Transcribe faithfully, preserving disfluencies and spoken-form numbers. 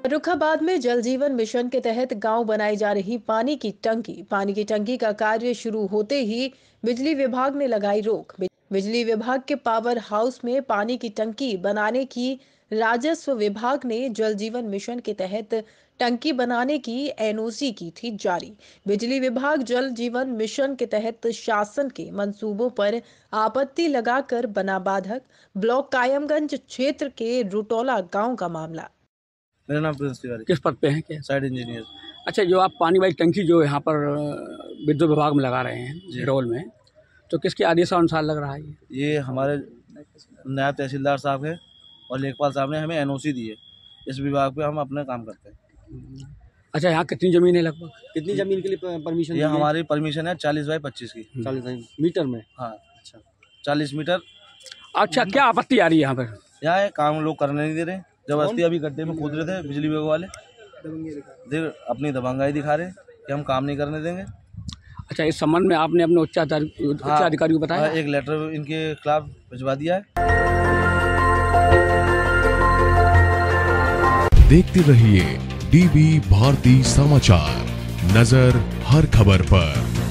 फर्रुखाबाद में जल जीवन मिशन के तहत गांव बनाई जा रही पानी की टंकी पानी की टंकी का कार्य शुरू होते ही बिजली विभाग ने लगाई रोक। बिजली विभाग के पावर हाउस में पानी की टंकी बनाने की राजस्व विभाग ने जल जीवन मिशन के तहत टंकी बनाने की एनओसी की थी जारी। बिजली विभाग जल जीवन मिशन के तहत शासन के मंसूबों पर आपत्ति लगाकर बना बाधक। ब्लॉक कायमगंज क्षेत्र के रुटोला गांव का मामला। मेरा नाम प्रिंस तिवारी। किस पद पे हैं क्या? Site engineer. अच्छा, जो आप पानी वाली टंकी जो यहाँ पर अ, विद्युत विभाग में लगा रहे हैं रोल में, तो किसके आदेशानुसार लग रहा है ये? ये हमारे नायब तहसीलदार साहब है और लेखपाल साहब ने हमें एनओसी दी है। इस विभाग पे हम अपना काम करते हैं। अच्छा, यहाँ कितनी ज़मीन है लगभग? कितनी ज़मीन के लिए परमिशन? ये हमारी परमिशन है चालीस बाई पच्चीस की। चालीस मीटर में? हाँ, अच्छा, चालीस मीटर। अच्छा, क्या आपत्ति आ रही है यहाँ पर? यहाँ काम लोग करने नहीं दे रहे। जबरदस्ती अभी गड्ढे में कूद रहे थे बिजली विभाग वाले, देर अपनी दबंगाई दिखा रहे कि हम काम नहीं करने देंगे। अच्छा, इस संबंध में आपने अपने उच्चाधिकारी को बताया? एक लेटर इनके खिलाफ भिजवा दिया है। देखते रहिए डीबी भारती समाचार, नजर हर खबर पर।